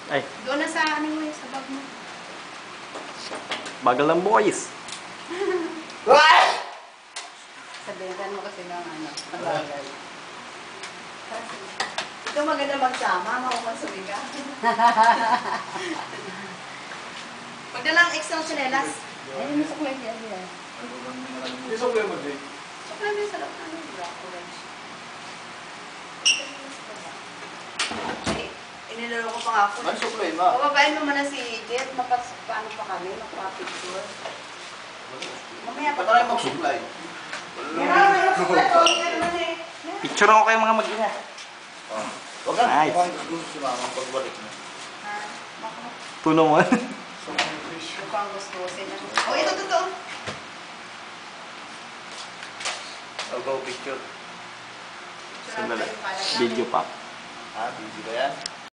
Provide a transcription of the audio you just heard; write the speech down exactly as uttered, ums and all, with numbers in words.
Ay, Doon na sa ano mo eh, sa bag mo. bagal ng boys. Sabihan mo kasi ng ano, mabagal. Ito maganda magsama, makukonsumin ka. Huwag na lang extra chinelas. Ayun, yung suklay niya. Yung suklay mo, Jay. Suklay mo yung sarap na ano, black orange. Inilaro ko pa nga ako. Ano suklay, ma? Pababain mo muna si Jet, mapas paano pa kami, magpa-picture. Mamaya pa Ba't tayo magsuklay? Meron, meron suklay ko, hindi ka naman eh. Picture ako kayo mga mag-ina. Oh. Huwag ka. Nice. Mukhang gusto si mama pagbalik mo. Ah, baka Tuno mo. So, ang fish. mukhang gustusin na. Oh, ito totoo. I'll go picture. Sandali. Video pa. Ah, busy ba yan?